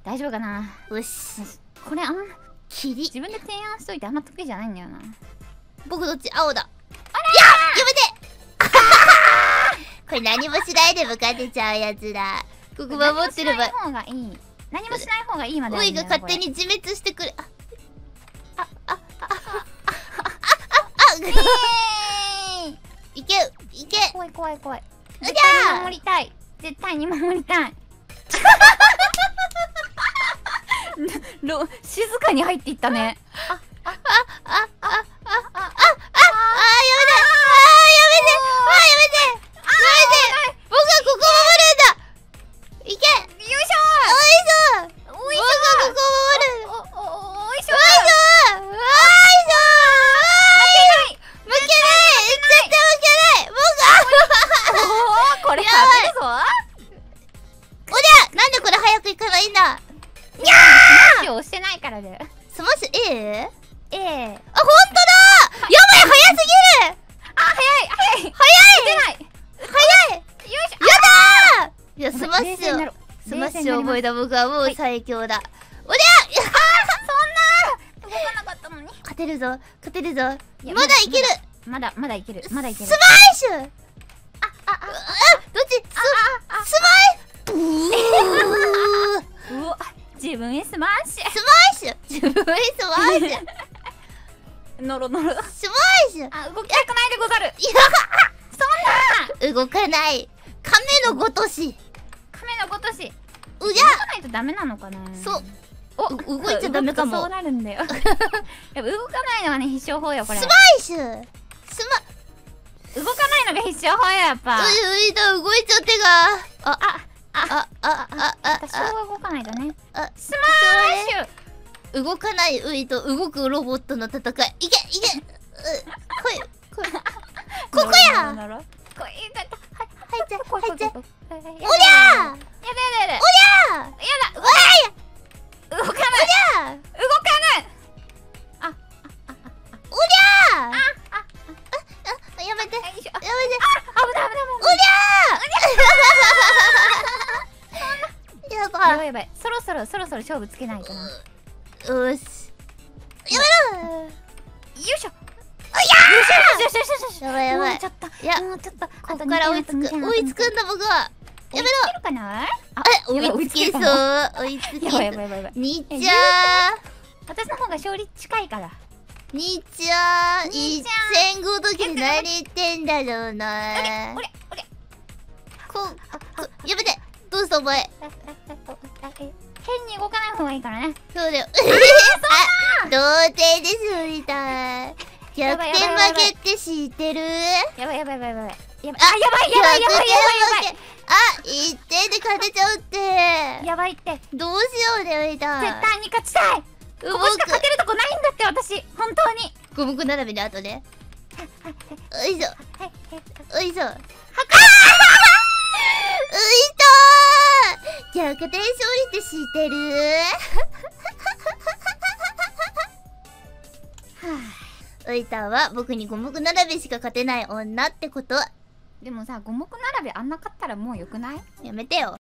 大丈夫かな。 よし。 これキリ。 自分で提案しといてあんま得意じゃないんだよな。 僕どっち？青だ。やめてこれ何もしないでも勝てちゃうやつだ。ここ守ってれば。 何もしない方がいいまで。 おいが勝手に自滅してくれ。いけいけ。 怖い怖い怖い。 う絶対に守りたい。絶対に守りたい。静かに入っていったね。押してないからで。 スマッシュ A？ A。 あ、ほんとだ。やばい、早すぎる。 早い。 早い。 よいしょ。 やだー。いや、スマッシュを覚えた僕はもう最強だ。おりゃ。 そんな動かなかったのに。 勝てるぞ。まだいける。 まだいける。 スマッシュ。どっち？スマイ。 うわ、自分へスマッシュ。ノロ。 スマッシュ。 動きたくないでござる。 いや、そんな動かない。亀のごとし。動かないとダメなのかな。 そう。動いちゃダメかも。 そうなるんだよ。やっぱ動かないのはね必勝法よこれ。 スマイシュ。 動かないのが必勝法よやっぱ。 動いちゃってが。 私は動かないとね。スマッシュ。動かないウイと動くロボットの戦い。いけ。ここや。入っちゃ。おりゃ。 動かない。 やめて。 危ない。やばい。そろそろ勝負つけないとな。 よし。やめろ。 よいしょ。 やばい。 もうちょっと。 いや、 もうちょっと。 ここから追いつくんだ僕は。やめろ。 かな。 追いつけそう。追いつけそう。 やばい。 にちゃ私の方が勝利近いから。 にちゃ一戦ごとき何言ってんだろうな。やめて。どうしたお前。 変に動かない方がいいからね。 そうだよ。童貞ですよみたい。逆転負けって知ってる？ やばい。 あ、1点で勝てちゃうって。 やばいって。 どうしようねみたい。 絶対に勝ちたい。ここしか勝てるとこないんだって私。本当に。 五目並べで後で。よいしょ。逆転勝利って知ってる？ウイタは僕に五目並べしか勝てない女ってこと。 でもさ、五目並べあんな勝ったらもうよくない？ やめてよ。